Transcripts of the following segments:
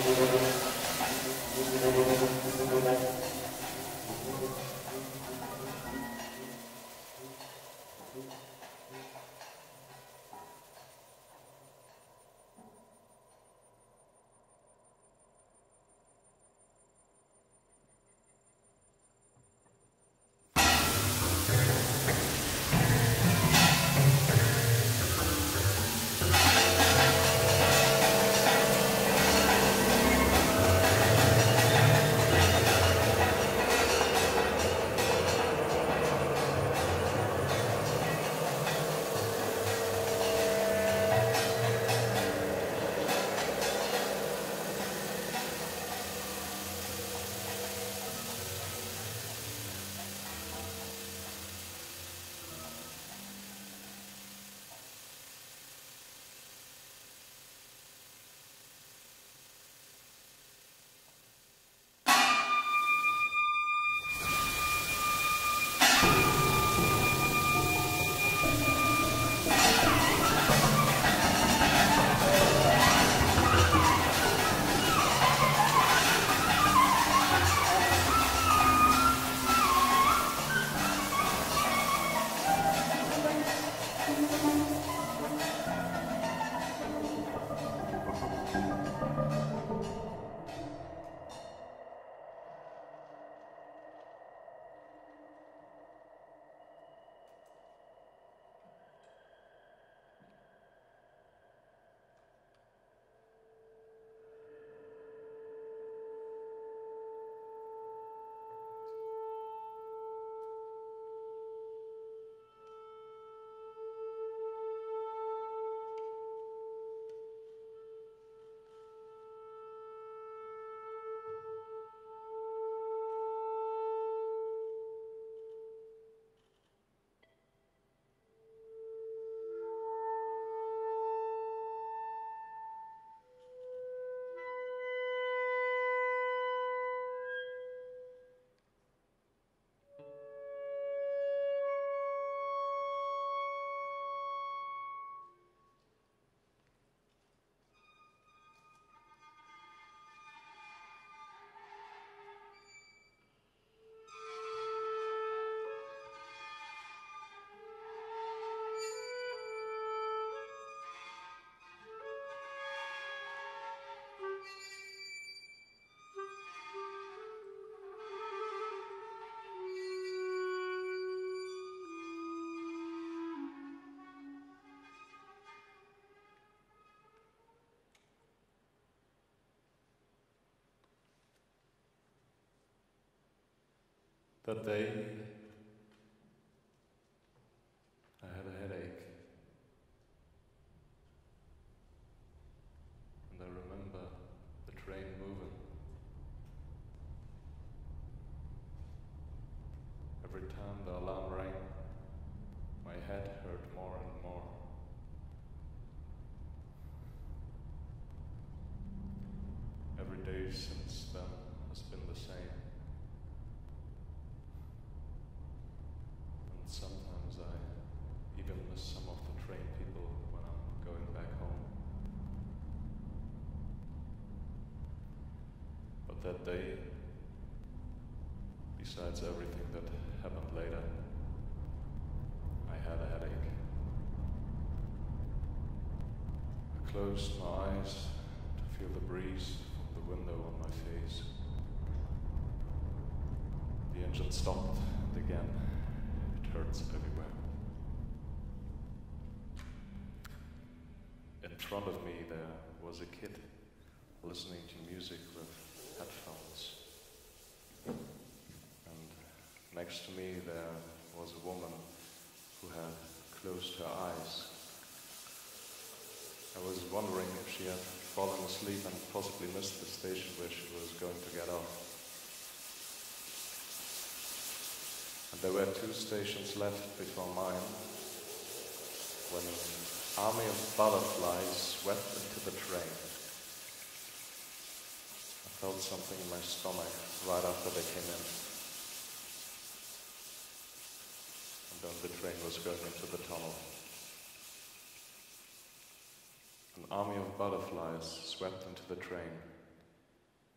That day, I had a headache. And I remember the train moving. Every time the alarm rang, my head hurt more and more. Every day since then has been the same. And sometimes I even miss some of the train people when I'm going back home. But that day, besides everything that happened later, I had a headache. I closed my eyes to feel the breeze from the window on my face. The engine stopped, and again, it hurts everywhere. In front of me there was a kid listening to music with headphones. And next to me there was a woman who had closed her eyes. I was wondering if she had fallen asleep and possibly missed the station where she was going to get off. And there were 2 stations left before mine when an army of butterflies swept into the train. I felt something in my stomach right after they came in. And then the train was going into the tunnel. An army of butterflies swept into the train,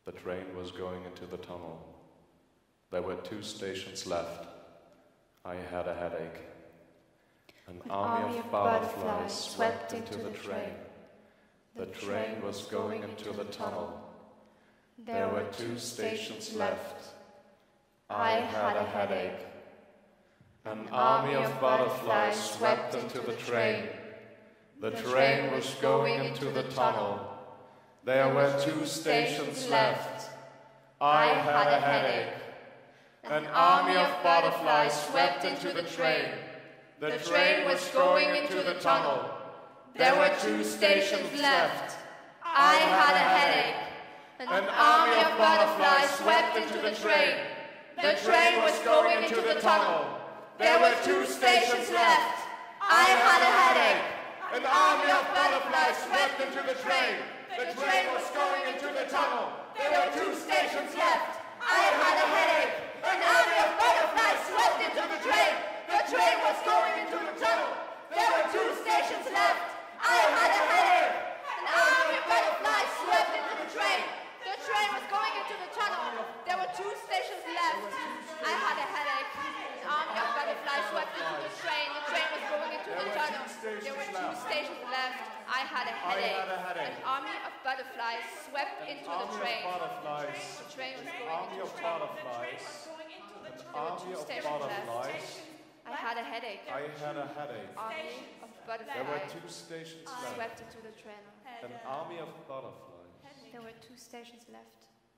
The train was going into the tunnel. There were 2 stations left. I had a headache. An army of butterflies swept into the train. The train was going into the tunnel. There were 2 stations left. I had a headache. An army of butterflies swept into the train. The train was going into the tunnel. There were 2 stations left. I had a headache. An army of butterflies swept into the train. The train was going into the tunnel. There were 2 stations left. I had a headache. An army of butterflies swept into the train. The train was going into the tunnel. There were 2 stations left. I had a headache. An army of butterflies swept into the train. The train was going into the tunnel. There were 2 stations left. I had a headache. An army of butterflies swept into the train. The train was going into the tunnel. There were 2 stations left. I had a headache. An army of butterflies swept into the train. The train was going into the tunnel. There were 2 stations left. I had a headache. An army of butterflies swept into the train. The train was going into the tunnel. There were 2 stations left. I had a headache. An army of butterflies swept into the train. The train was going into the tunnel. There were 2 stations left. I had a headache. Army of butterflies. There were 2 stations left. Swept into the train. An army of butterflies. There were 2 stations left.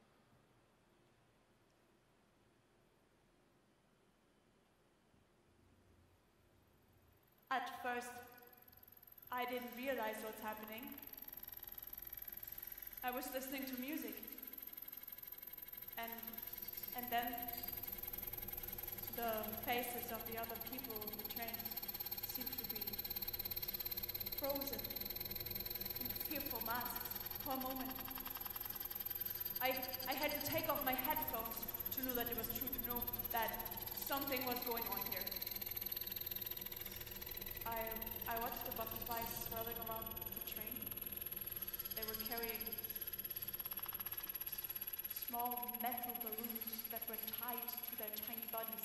At first, I didn't realize what's happening. I was listening to music. And then the faces of the other people in the train seemed to be frozen in fearful masks for a moment. I had to take off my headphones to know that it was true, to know that something was going on here. I watched the butterflies swirling around the train. They were carrying small metal balloons that were tied to their tiny bodies.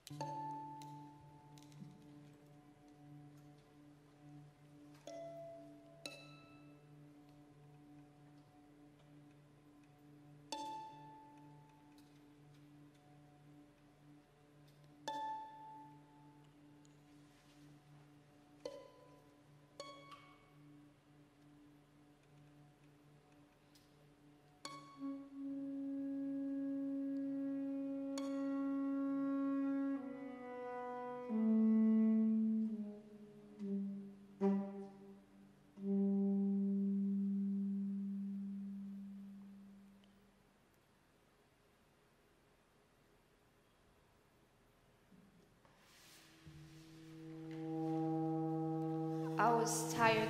I was tired.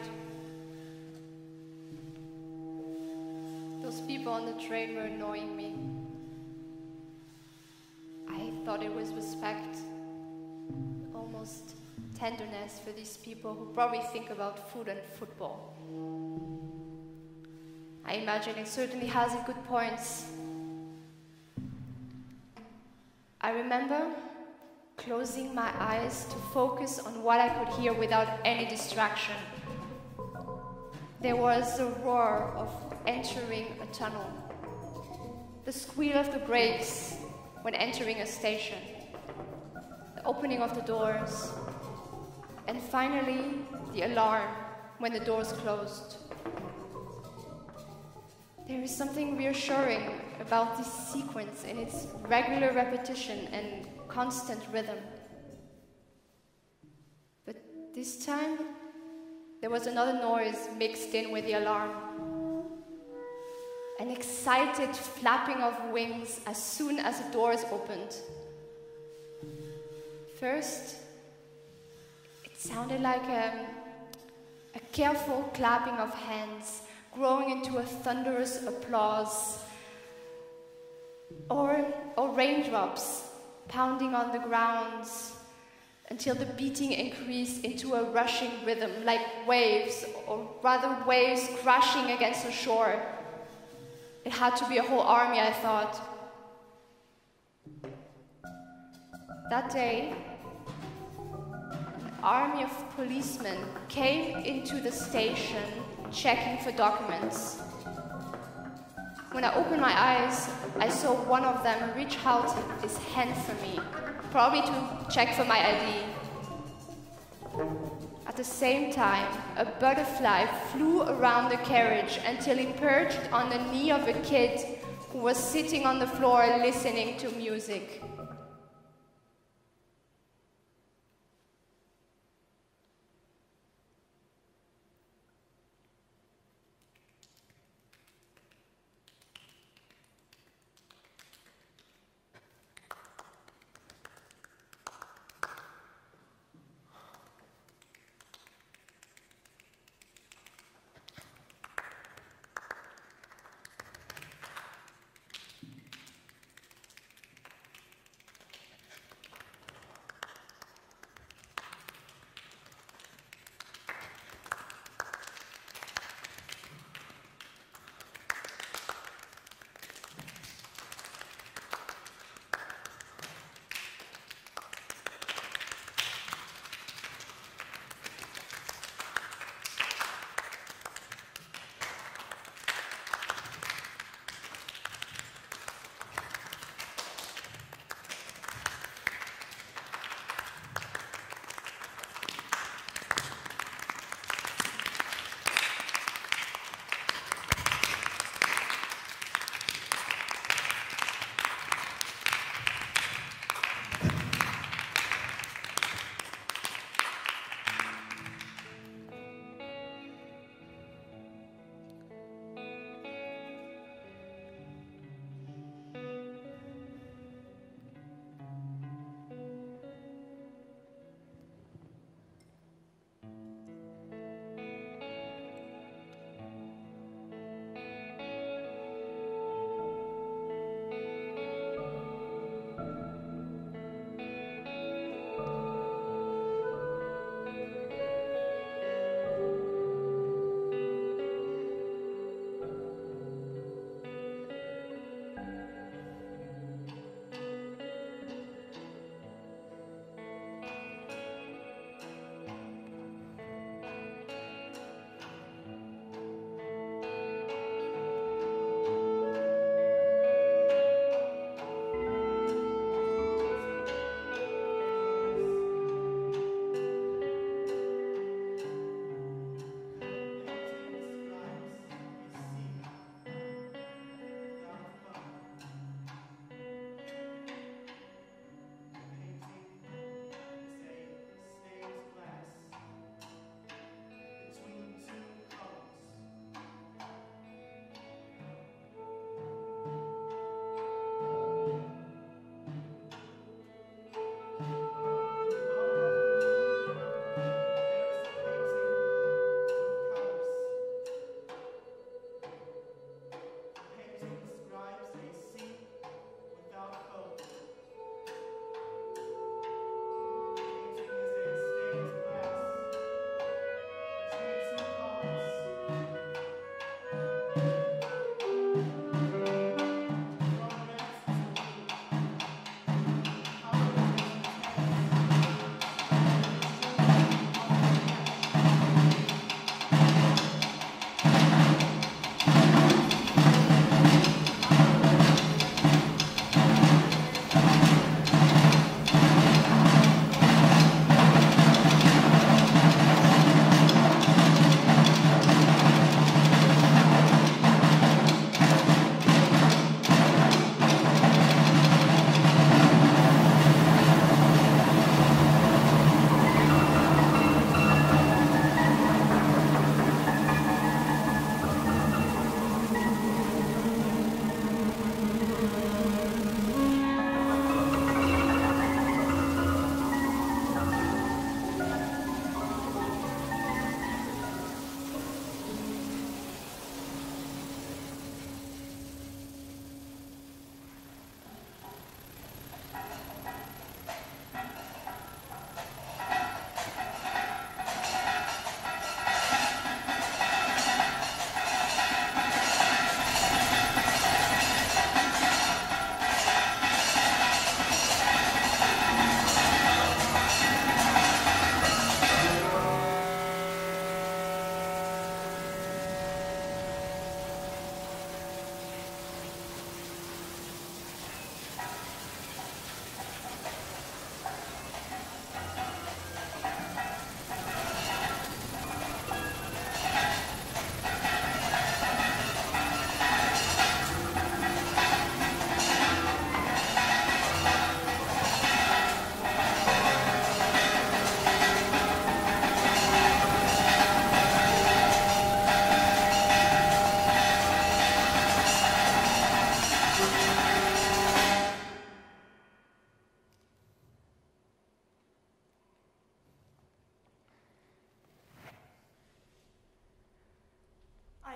Those people on the train were annoying me. I thought it was respect, almost tenderness for these people who probably think about food and football. I imagine it certainly has its good points. I remember closing my eyes to focus on what I could hear without any distraction. There was the roar of entering a tunnel, the squeal of the brakes when entering a station, the opening of the doors, and finally the alarm when the doors closed. There is something reassuring about this sequence in its regular repetition and constant rhythm. But this time, there was another noise mixed in with the alarm. An excited flapping of wings as soon as the doors opened. First, it sounded like a careful clapping of hands, growing into a thunderous applause, or raindrops pounding on the ground until the beating increased into a rushing rhythm, like waves, or rather waves crashing against the shore. It had to be a whole army, I thought. That day, an army of policemen came into the station checking for documents. When I opened my eyes, I saw one of them reach out his hand for me, probably to check for my ID. At the same time, a butterfly flew around the carriage until it perched on the knee of a kid who was sitting on the floor listening to music.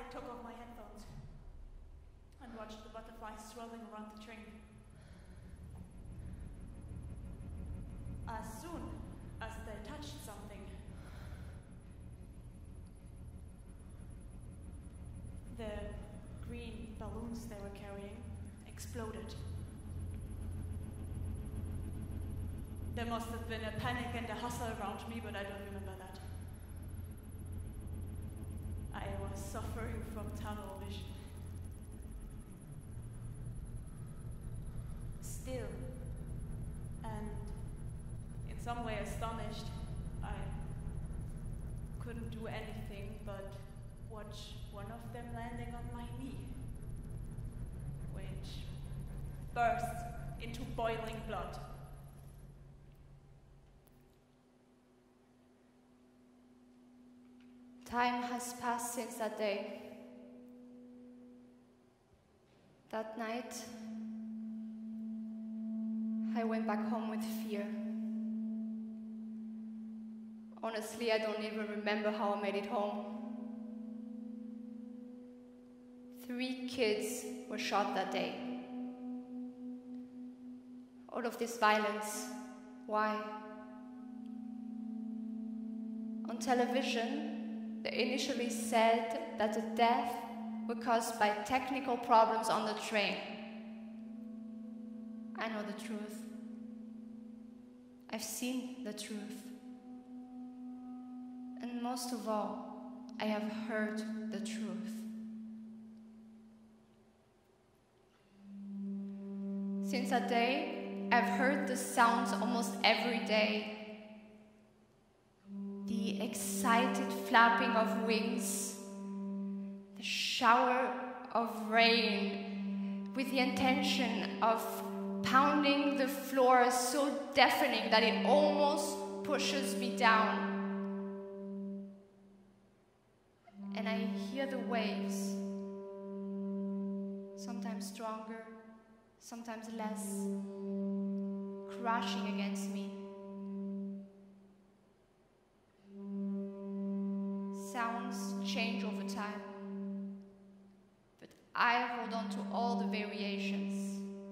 took off my headphones and watched the butterflies swirling around the train. As soon as they touched something, the green balloons they were carrying exploded. There must have been a panic and a hustle around me, but I don't remember that. I was suffering from tunnel vision. Still, and in some way astonished, I couldn't do anything but watch one of them landing on my knee, which burst into boiling blood. Time has passed since that day. That night, I went back home with fear. Honestly, I don't even remember how I made it home. 3 kids were shot that day. All of this violence, why? On television, they initially said that the death were caused by technical problems on the train. I know the truth. I've seen the truth. And most of all, I have heard the truth. Since that day, I've heard the sounds almost every day. The excited flapping of wings, the shower of rain, with the intention of pounding the floor so deafening that it almost pushes me down. And I hear the waves, sometimes stronger, sometimes less, crashing against me. Sounds change over time, but I hold on to all the variations.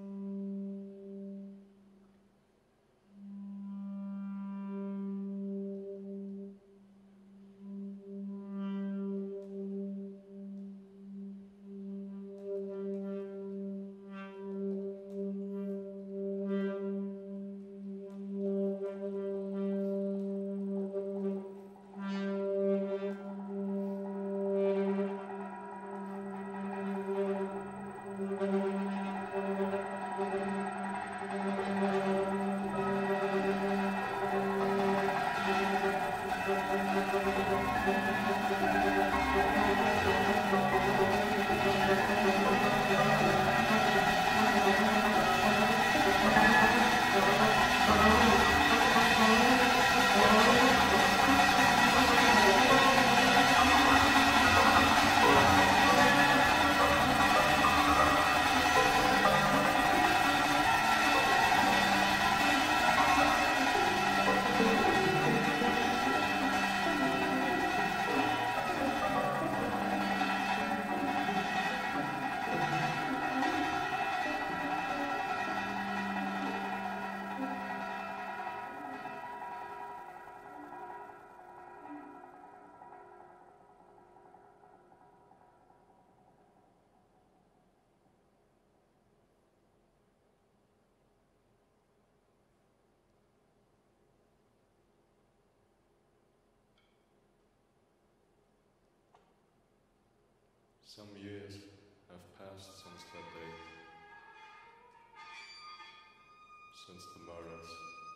Some years have passed since that day, since the murders.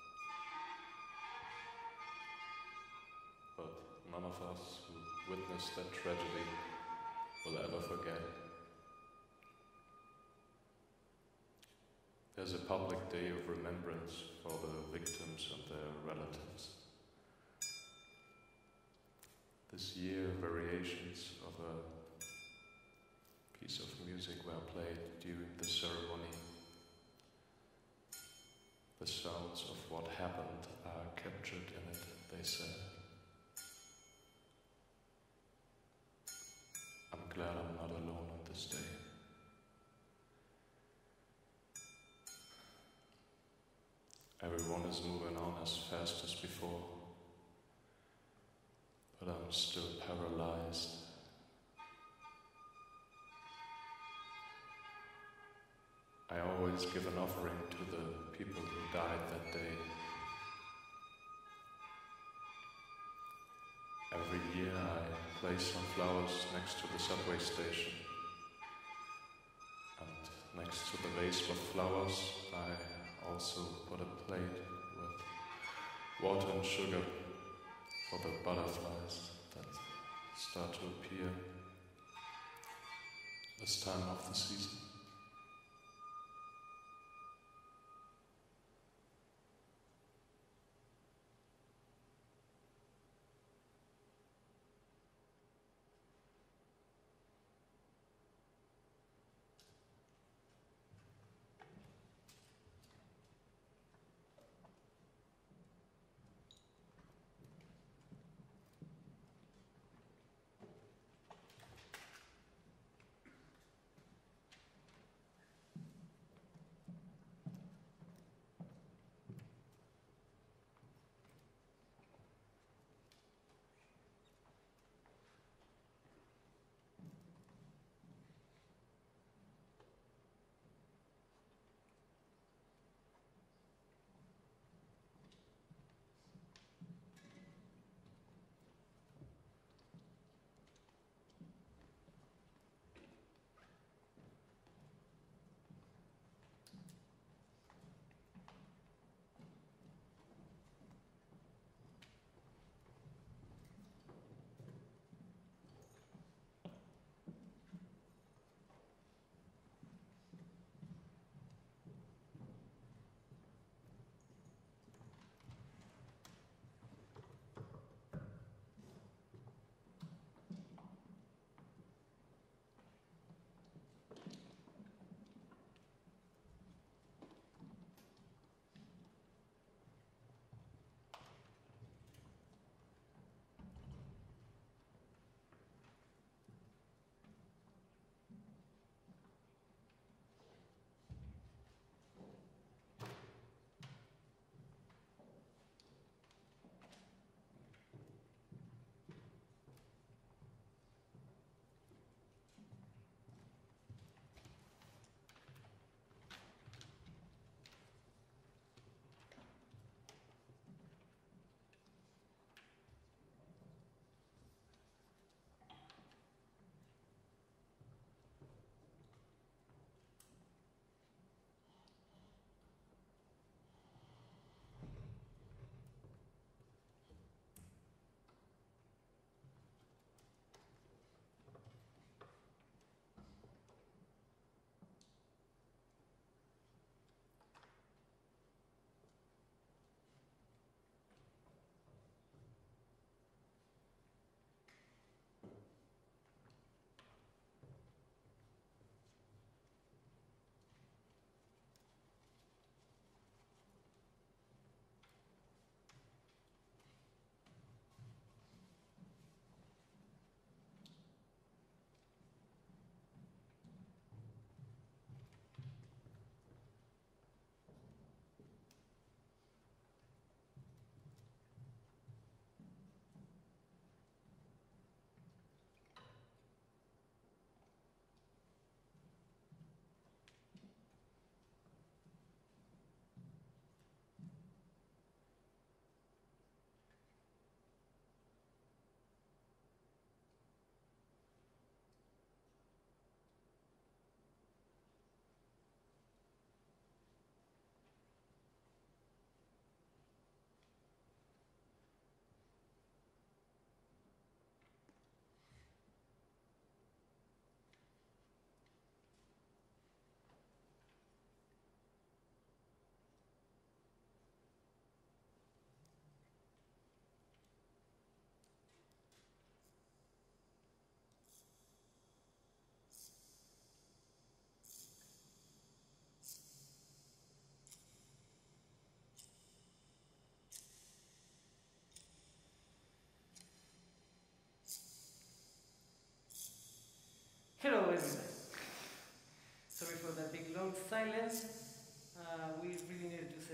But none of us who witnessed that tragedy will ever forget. There's a public day of remembrance for the victims and their relatives. This year, variations of a piece of music were played during the ceremony. The sounds of what happened are captured in it, they said. I'm glad I'm not alone on this day. Everyone is moving on as fast as before, but I'm still paralyzed. I always give an offering to the people who died that day. Every year I place some flowers next to the subway station, and next to the vase with flowers I also put a plate with water and sugar for the butterflies that start to appear this time of the season.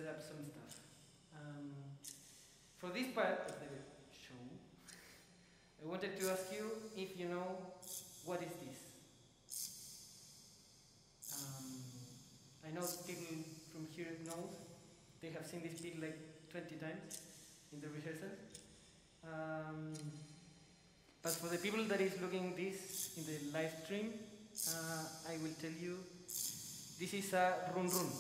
set up some stuff. For this part of the show, I wanted to ask you if you know what is this. I know people from here know. They have seen this beat like 20 times in the rehearsal. But for the people that is looking this in the live stream, I will tell you this is a run run.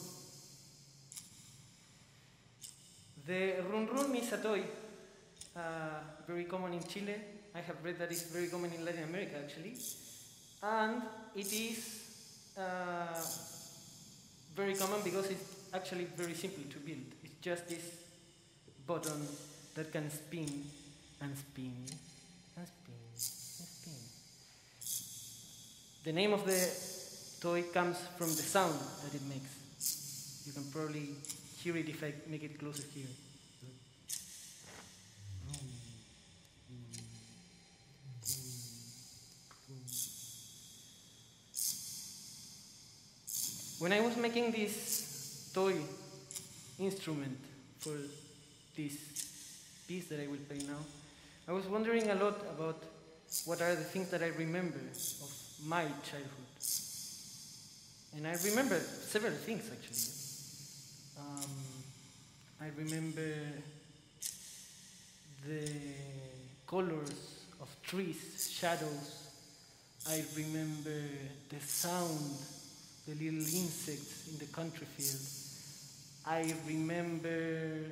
The run run is a toy very common in Chile. I have read that it's very common in Latin America actually. And it is very common because it's actually very simple to build. It's just this button that can spin and spin and spin and spin. The name of the toy comes from the sound that it makes. You can probably hear it if I make it closer here. When I was making this toy instrument for this piece that I will play now, I was wondering a lot about what are the things that I remember of my childhood. And I remember several things actually. I remember the colors of trees, shadows. I remember the sound, the little insects in the country field. I remember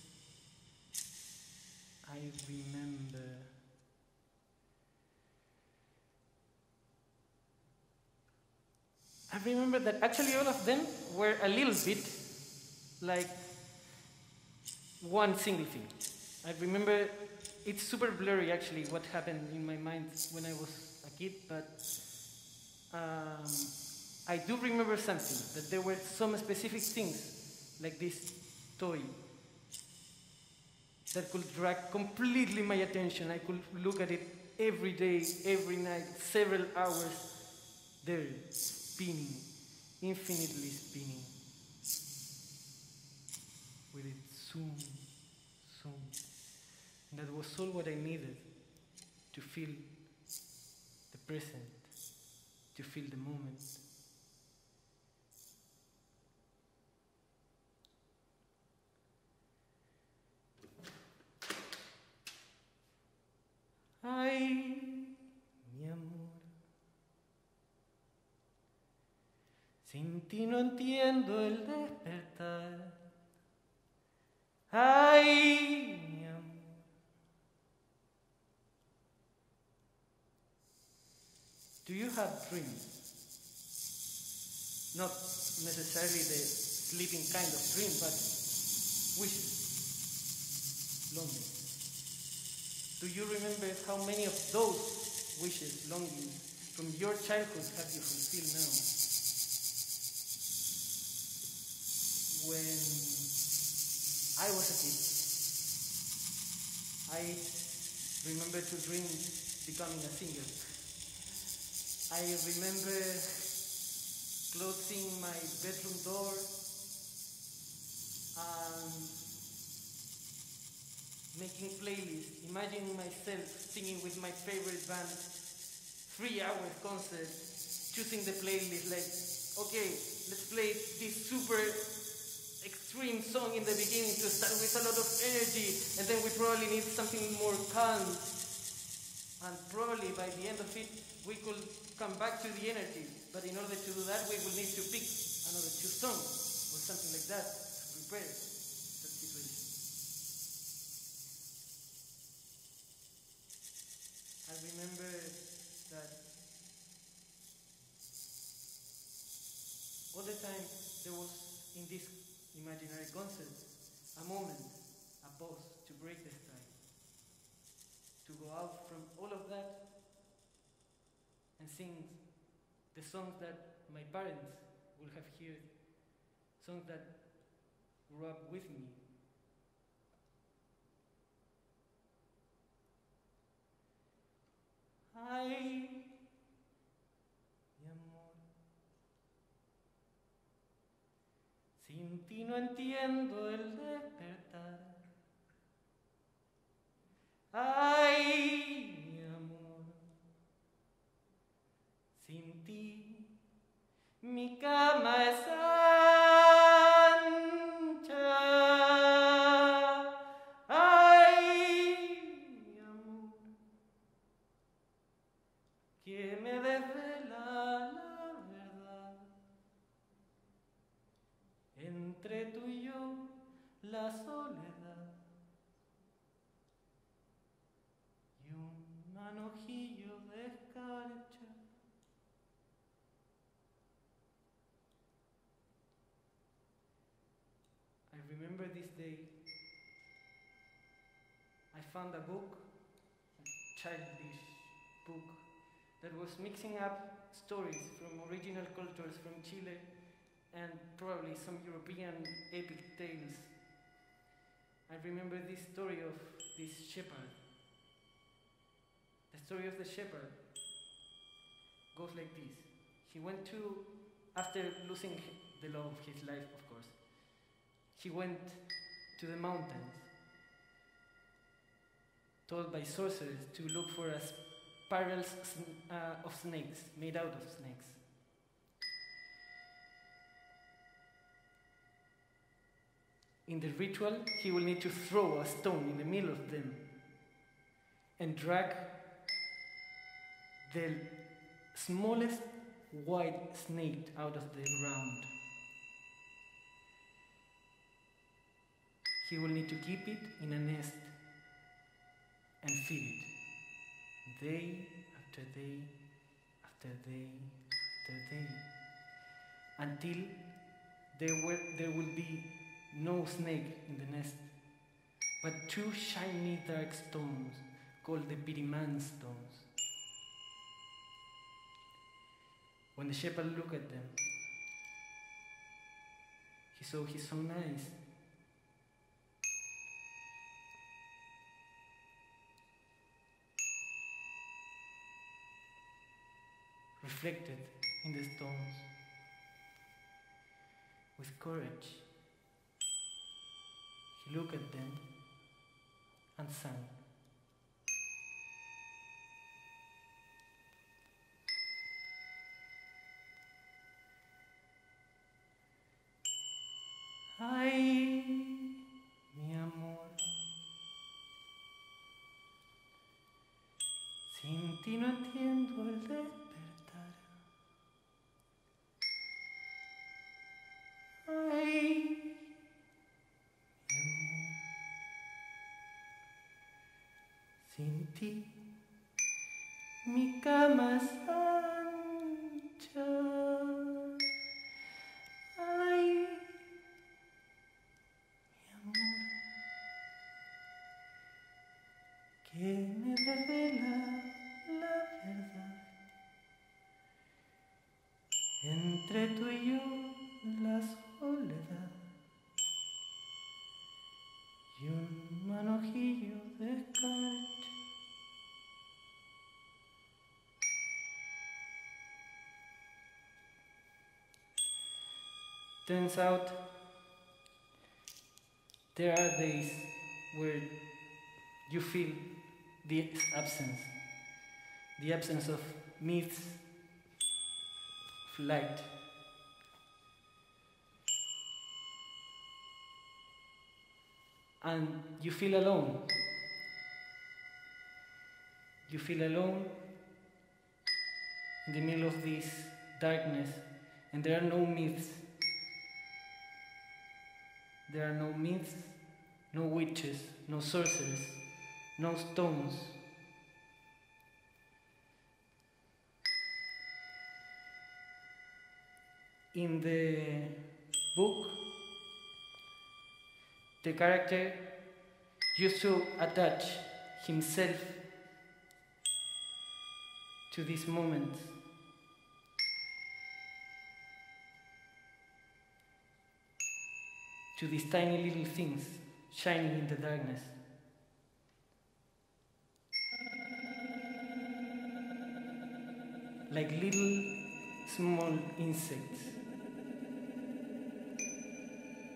that actually all of them were a little bit like one single thing. I remember, it's super blurry actually what happened in my mind when I was a kid, but I do remember something, that there were some specific things like this toy that could drag completely my attention. I could look at it every day, every night, several hours there, spinning, infinitely spinning. With it zoom, zoom. And that was all what I needed to feel the present, to feel the moment. Ay, mi amor, sin ti no entiendo el despertar. Ay, mi amor, do you have dreams? Not necessarily the sleeping kind of dream, but wishes, longing. Do you remember how many of those wishes, longings from your childhood have you fulfilled now? When I was a kid, I remember to dream becoming a singer. I remember closing my bedroom door and making playlists, imagining myself singing with my favorite band, 3-hour concert, choosing the playlist like, okay, let's play this super extreme song in the beginning to start with a lot of energy, and then we probably need something more calm. And probably by the end of it, we could come back to the energy. But in order to do that, we will need to pick another 2 songs or something like that to prepare that situation. I remember that all the time there was in this imaginary concert a moment, a pause to break the stride, to go out from all of that and sing the songs that my parents would have heard, songs that grew up with me. Ay, mi amor, sin Sin ti no entiendo el despertar. Ay, mi amor, sin ti mi cama es ancha. Ay, mi amor, que me desvela la verdad. Entre tú y yo, la soledad. Y un manojillo de escarcha. I remember this day. I found a book, a childish book, that was mixing up stories from original cultures from Chile and probably some European epic tales. I remember this story of this shepherd. The story of the shepherd goes like this. He went to, after losing the love of his life, of course, he went to the mountains, told by sorcerers to look for a spirals of snakes, made out of snakes. In the ritual, he will need to throw a stone in the middle of them and drag the smallest white snake out of the ground. He will need to keep it in a nest and feed it day after day after day after day until there will be no snake in the nest, but two shiny dark stones called the Piriman stones. When the shepherd looked at them, he saw his own eyes. Reflected in the stones. With courage, he looked at them and sang. Ay, mi amor, sin ti no entiendo el despertar. Ay, mi amor, sin ti mi cama es ancha. Ay, que me revela la verdad. Entre tú y yo la soledad y un manojillo de escarcha. Turns out there are days where you feel the absence of myths, of light. And you feel alone. You feel alone in the middle of this darkness, and there are no myths. There are no myths, no witches, no sorcerers, no stones. In the book, the character used to attach himself to this moment. To these tiny little things shining in the darkness. Like little small insects.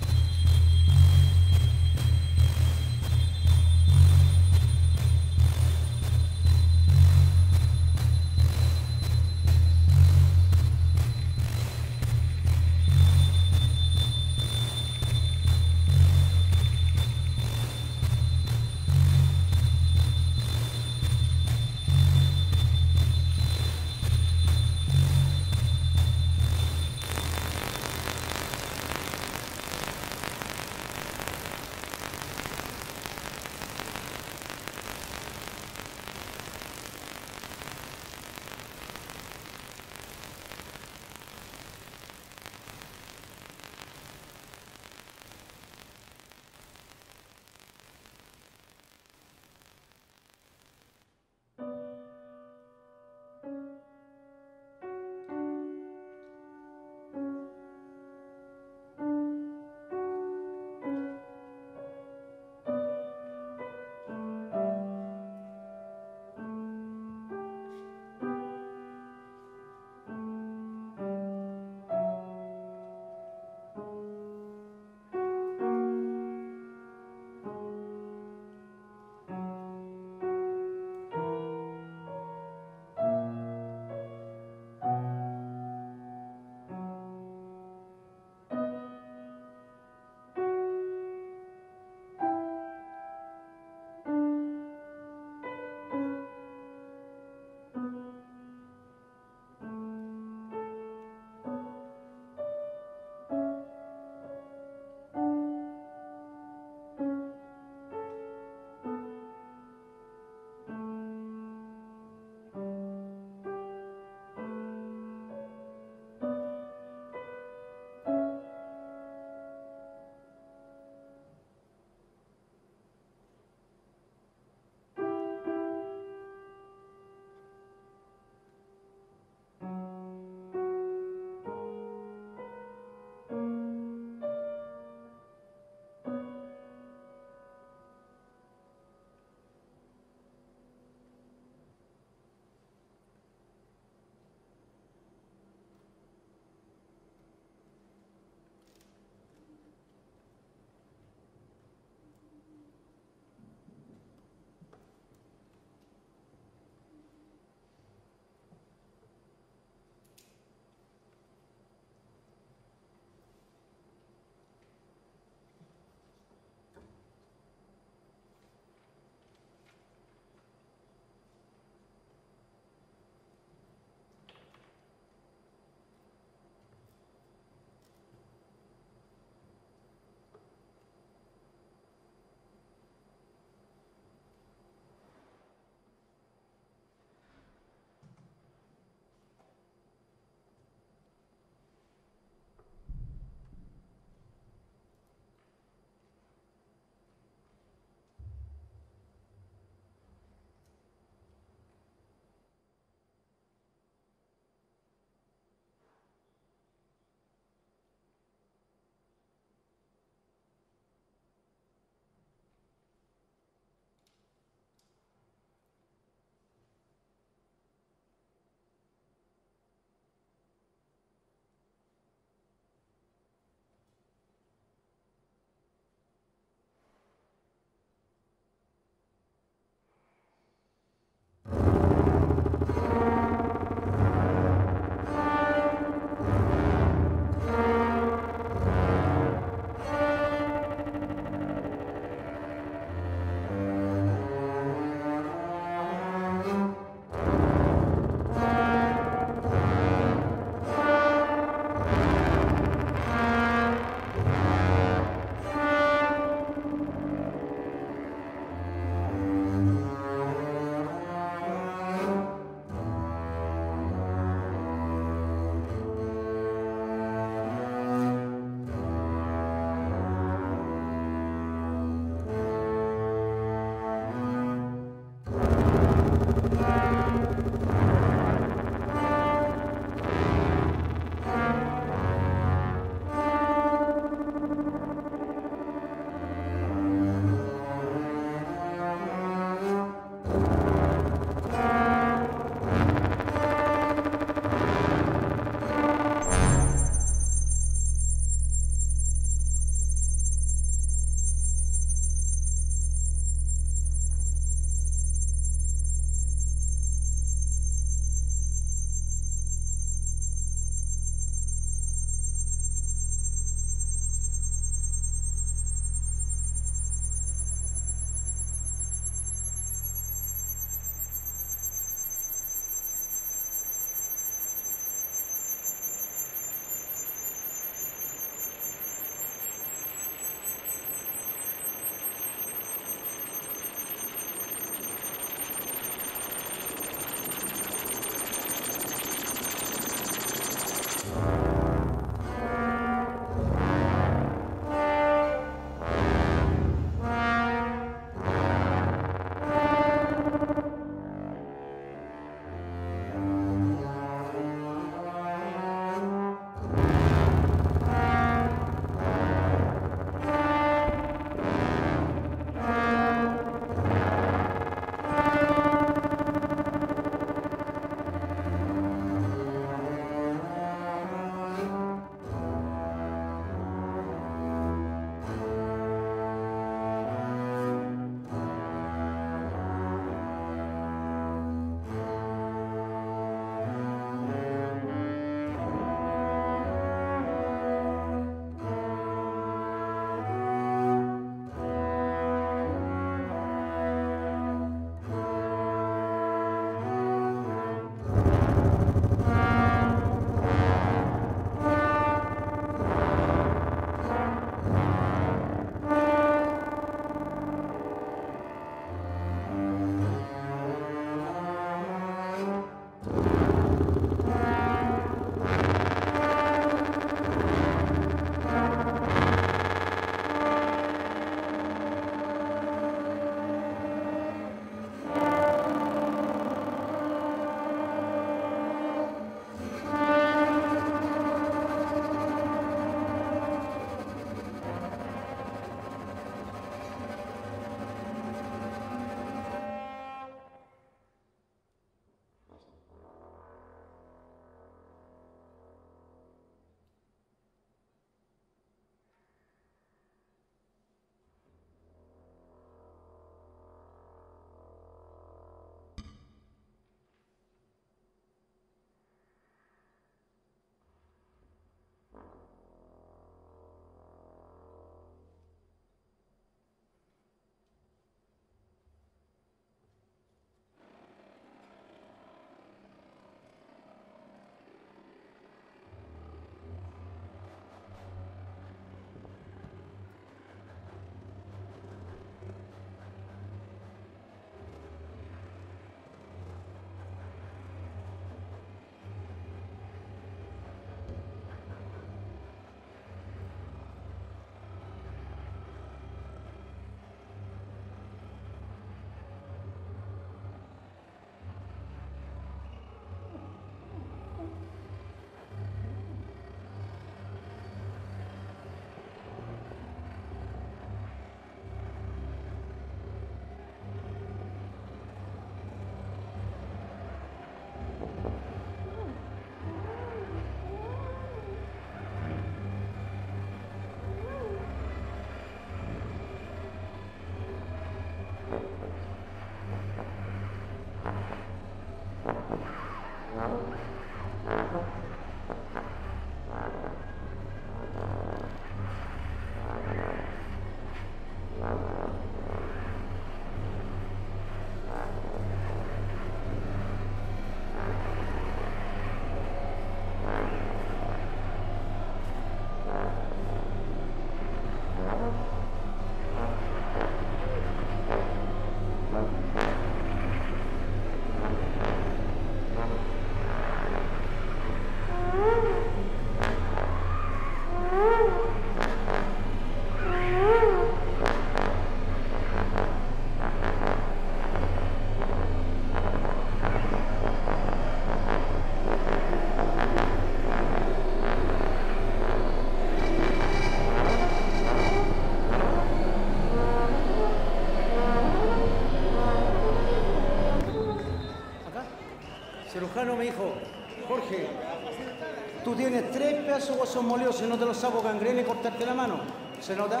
me dijo, Jorge, tú tienes 3 pedazos de huesos molidos, si no te los saco gangrena y cortarte la mano. ¿Se nota?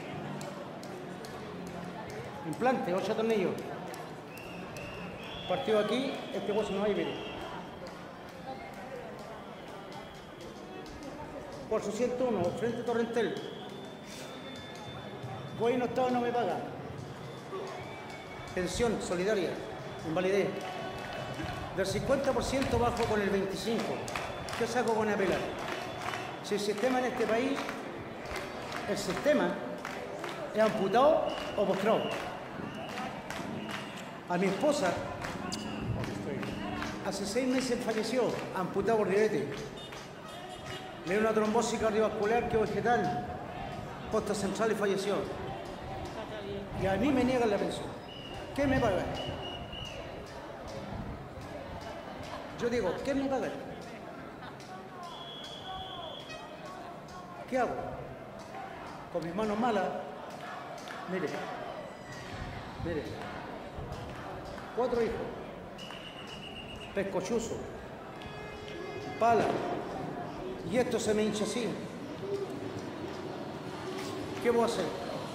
Implante, 8 tornillos. Partido aquí, este hueso no hay, mire. Por su 101, frente a Torrentel. Voy en estado, no me paga. Pensión solidaria, invalidez. Del 50% bajo con el 25%. ¿Qué saco con apelar? Si el sistema en este país, el sistema es amputado o postrado. A mi esposa, hace 6 meses falleció, amputado por diabetes. Le dio una trombosis cardiovascular que vegetal, costa central y falleció. Y a mí me niegan la pensión. ¿Qué me pagan? Yo digo, ¿qué me pagan? ¿Qué hago? Con mis manos malas, mire, 4 hijos, pescochuzo, pala, y esto se me hincha así. ¿Qué voy a hacer?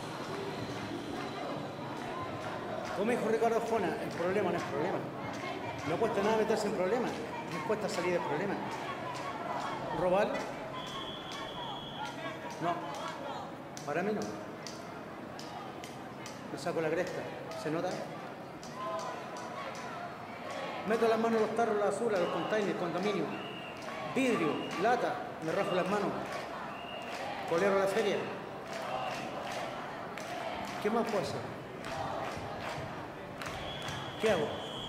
Como dijo Ricardo Arjona, el problema no es problema. No cuesta nada meterse en problemas, no cuesta salir del problema. ¿Robar? No, para mí no. Me saco la cresta, ¿se nota? Meto las manos en los tarros, la basura, los containers, condominio, vidrio, lata, me rajo las manos, colero a la feria. ¿Qué más puedo hacer? ¿Qué hago?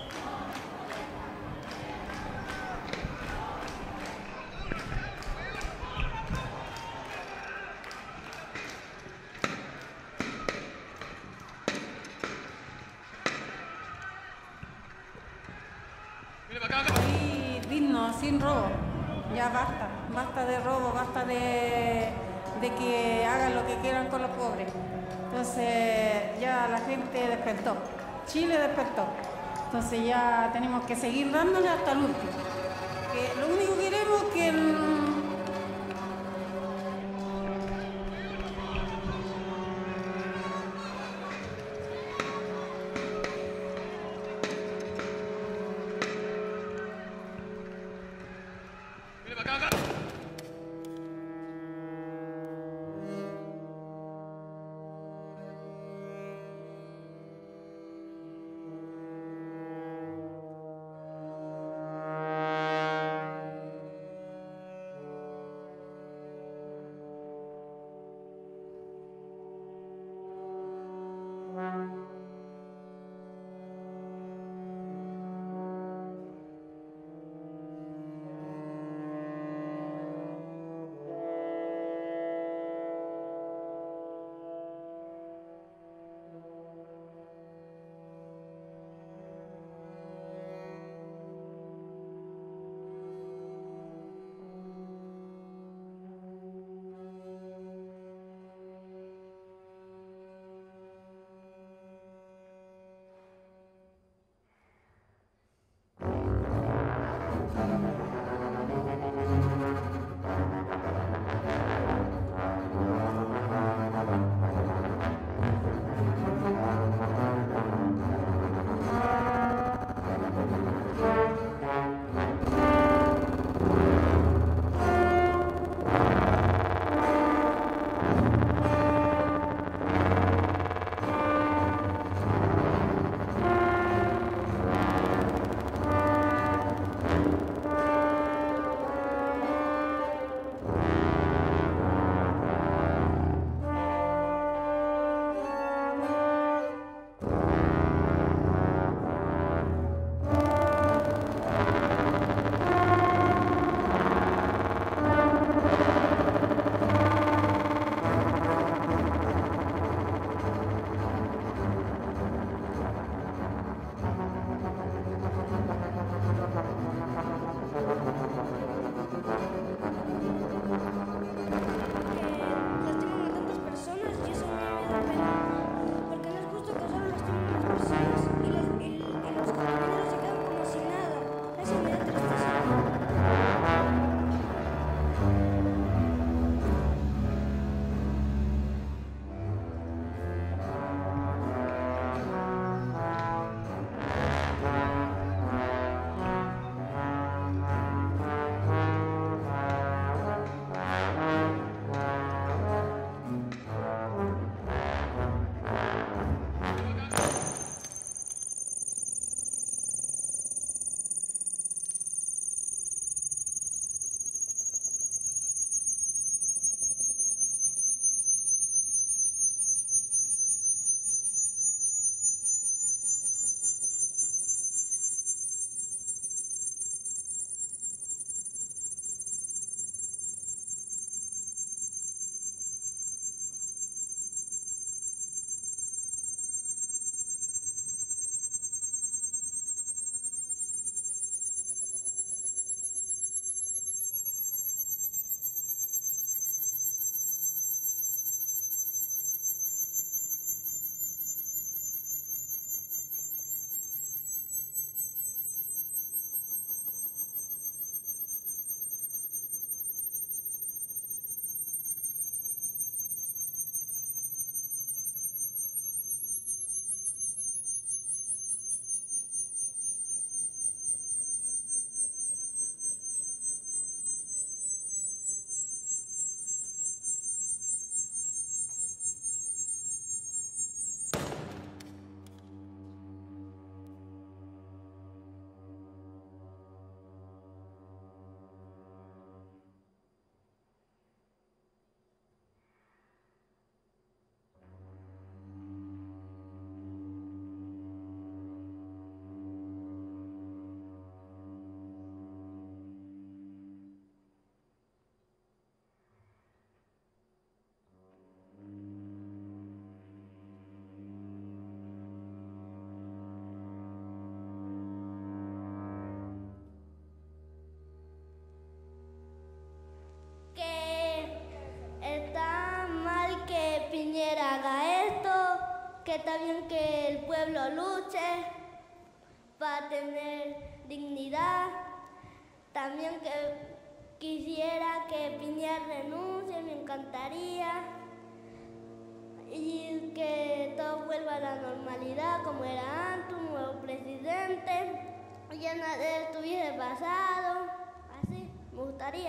Y digno, sin robo. Ya basta, basta de robo, basta de que hagan lo que quieran con los pobres. Entonces ya la gente despertó, Chile despertó. Entonces ya tenemos que seguir dándole hasta el último. Que lo único que queremos es que está bien que el pueblo luche para tener dignidad. También que quisiera que Piñera renuncie, me encantaría. Y que todo vuelva a la normalidad como era antes, un nuevo presidente. Ya nada estuviera pasado. Así, me gustaría.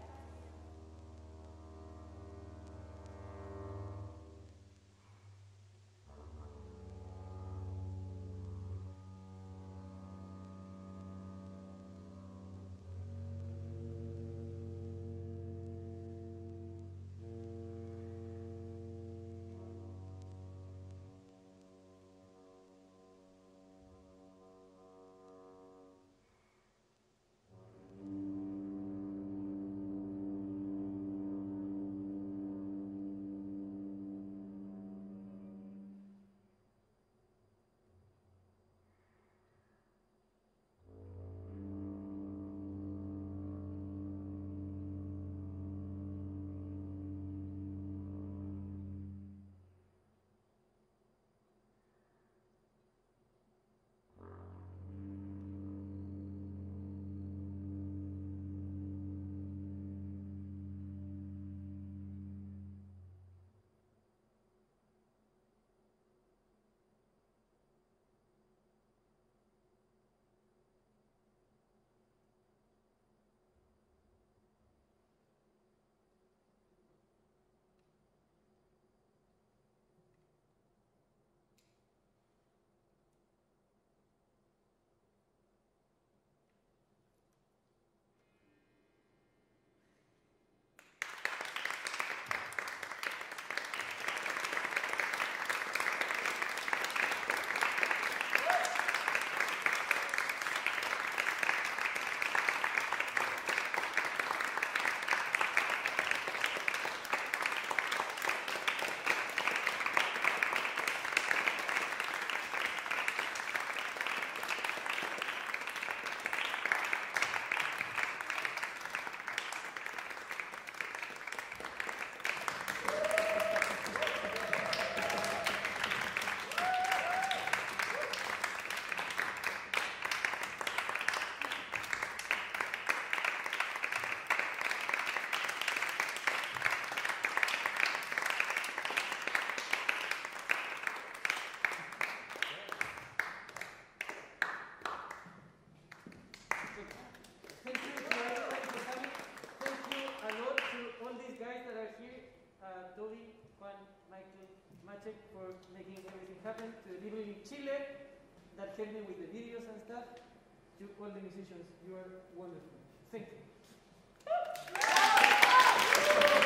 Toby, Juan, Michael, Maciek for making everything happen, to the people in Chile that helped me with the videos and stuff, to all the musicians. You are wonderful. Thank you.